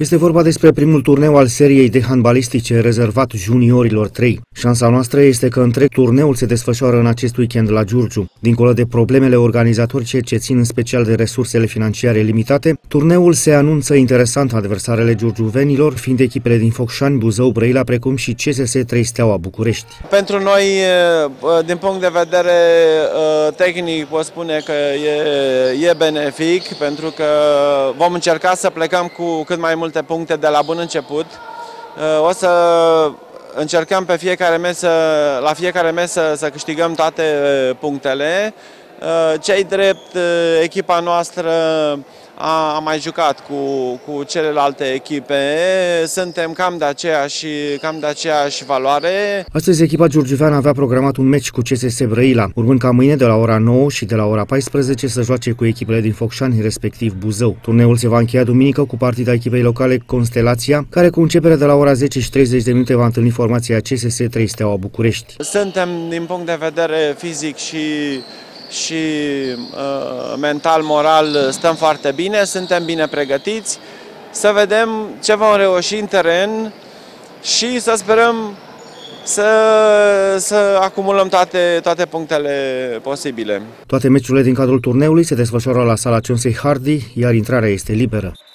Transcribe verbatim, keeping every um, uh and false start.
Este vorba despre primul turneu al seriei de handbalistice rezervat juniorilor trei. Șansa noastră este că întreg turneul se desfășoară în acest weekend la Giurgiu. Dincolo de problemele organizatorice ce țin în special de resursele financiare limitate, turneul se anunță interesant. Adversarele giurgiuvenilor fiind echipele din Focșani, Buzău, Brăila, precum și C S S trei Steaua București. Pentru noi, din punct de vedere tehnic, pot spune că e, e benefic, pentru că vom încerca să plecăm cu cât mai multe puncte de la bun început. O să încercăm pe fiecare mesă, la fiecare mesă să câștigăm toate punctele. Cei drept, echipa noastră a mai jucat cu, cu celelalte echipe, suntem cam de aceeași, cam de aceeași valoare. Astăzi echipa giurgiuveană avea programat un meci cu C S S Brăila, urmând ca mâine de la ora nouă și de la ora paisprezece să joace cu echipele din Focșani, respectiv Buzău. Turneul se va încheia duminică cu partida echipei locale Constelația, care cu începere de la ora zece și treizeci de minute va întâlni formația C S S trei Steaua București. Suntem din punct de vedere fizic și și uh, mental, moral, stăm foarte bine, suntem bine pregătiți, să vedem ce vom reuși în teren și să sperăm să, să acumulăm toate, toate punctele posibile. Toate meciurile din cadrul turneului se desfășoară la sala Cionsei Hardy, iar intrarea este liberă.